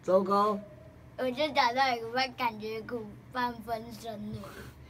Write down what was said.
糟糕！ 我就打到一半，感觉骨半分身了。